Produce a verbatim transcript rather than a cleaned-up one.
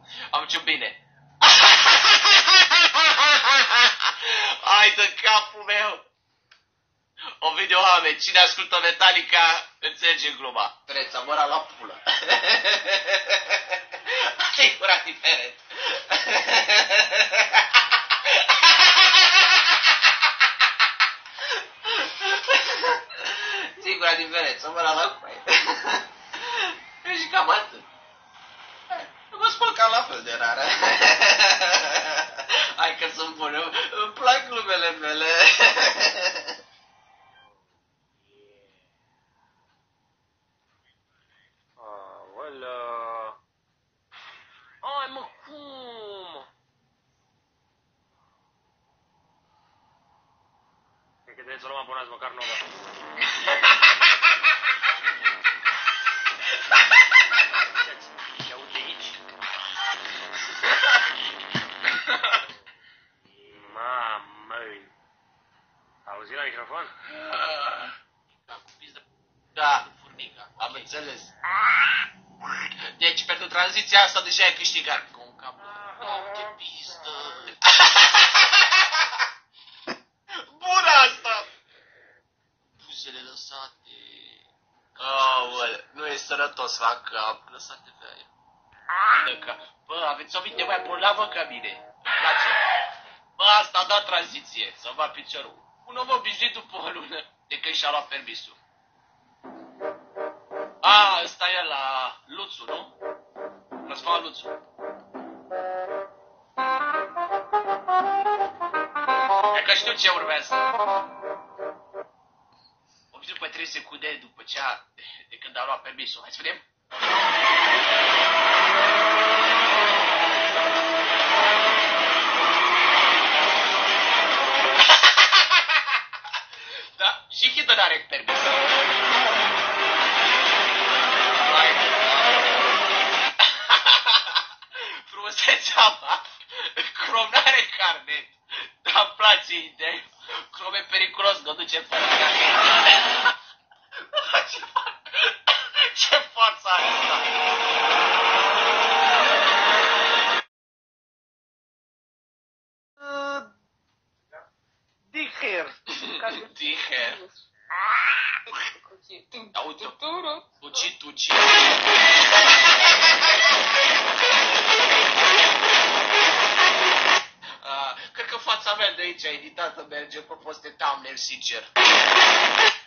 Am ce bine. Hai de capul meu. O video oameni, cine ascultă Metallica înțelege gluma. Preț, am ăra la pulă. Singura diferență. Singura diferență, mă la coaie. Și cam atât. Mă spun cam la fel de rară. Hai că sunt bun, îmi plac glumele mele. Aoleu. Ai mă, cum? Cred că trebuie să luăm abonați măcar nouă. Ia uite aici. Mamă. Auzi la microfon? Da, furnica, am înțeles. Deci pentru tranziția asta deja ai câștigat. Cu un cap de pistă. Bună asta! Buzele lăsate. Aoleu, nu e sănătos la cap. Lăsate pe aia. Bă, aveți o minte mai bolnavă ca mine. Îmi place. Bă, asta a dat tranziție. Să va piciorul. Un om obișnuit după o lună de când și-a luat permisul. A, ăsta e la Luțu, nu? Răzvan Luțu. E că știu ce urmează. O văzut pe trei secunde după ce a, de, de când a luat permisul. Hai să vedem. Da, și Hitler are permis. Frumusețea mea, Crom n-are carnet, dar îmi place ideea. Crom e periculos, că duce fără carnet. Ce, ce față are asta? Diher. Diher. Da, uite, tuci, tuci. Cred că fața mea de aici editată merge pe post de thumbnail, sincer.